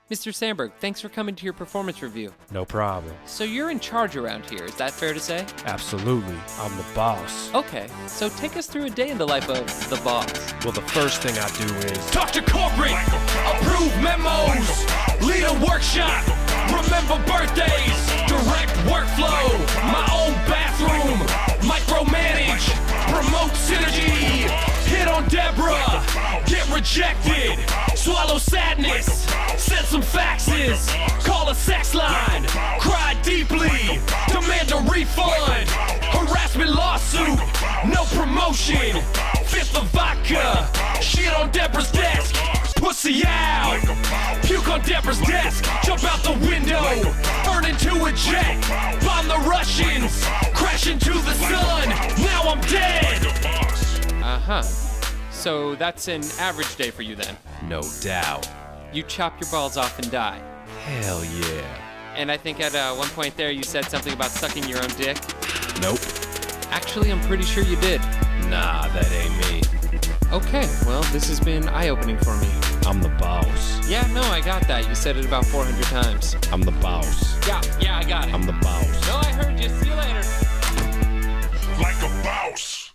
Mr. Sandberg, thanks for coming to your performance review. No problem. So you're in charge around here, is that fair to say? Absolutely. I'm the boss. Okay, so take us through a day in the life of the boss. Well, the first thing I do is talk to corporate, approve memos, lead a workshop, remember birthdays, direct workflow, my own bathroom, micromanage, promote synergy, hit on Deborah, get rejected, swallow sadness, send some faxes, call a sex line, cry deeply, demand a refund, harassment lawsuit, no promotion, fifth of vodka, shit on Deborah's desk, pussy out, puke on Deborah's desk, jump out the window, turn into a jet, bomb the Russians, crash into the sun, now I'm dead. Uh-huh. So that's an average day for you then? no doubt. You chop your balls off and die. Hell yeah. And I think at one point there you said something about sucking your own dick. Nope. Actually, I'm pretty sure you did. Nah, that ain't me. Okay, well, this has been eye-opening for me. I'm the boss. Yeah, no, I got that. You said it about 400 times. I'm the boss. Yeah, I got it. I'm the boss. No, I heard you. See you later. Like a boss.